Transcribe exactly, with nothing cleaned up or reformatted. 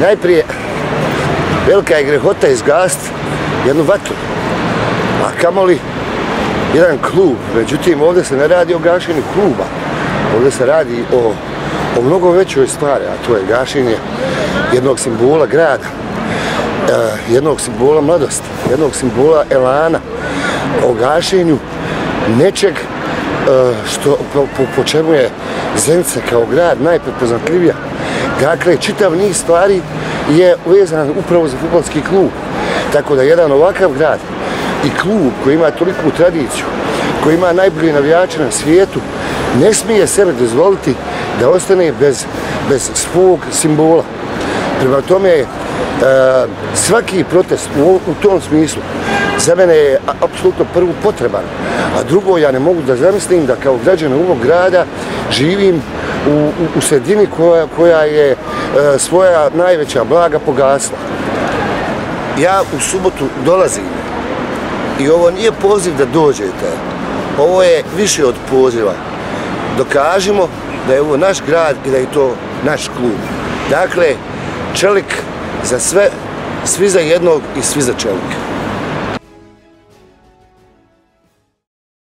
najprije velika je grehota izgasiti jednu vatru, a kamoli jedan klub. Međutim, ovdje se ne radi o gašenju kluba, ovdje se radi o, o mnogo većoj stvari, a to je gašenje jednog simbola grada, jednog simbola mladosti, jednog simbola elana, o gašenju nečeg što, po, po, po čemu je Zenica kao grad najprepoznatljivija. Dakle, čitav niz stvari je vezan upravo za fudbalski klub. Tako da jedan ovakav grad i klub koji ima toliku tradiciju, koji ima najbolje navijače na svijetu, ne smije sebe dozvoliti da ostane bez, bez svog simbola. Prema tome, e, svaki protest u, u tom smislu za mene je apsolutno prvo potreban, a drugo, ja ne mogu da zamislim da kao građan ovog grada živim u, u, u sredini koja, koja je e, svoja najveća blaga pogasla. Ja u subotu dolazim i ovo nije poziv da dođete, ovo je više od poziva. Dokažimo da je ovo naš grad i da je to naš klub. Dakle, Čelik za sve, svi za jednog i svi za Čelika.